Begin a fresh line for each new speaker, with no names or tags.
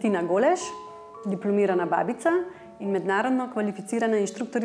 Tina Goleš, diplomirana babica in mednarodno kvalificirana inštruktorica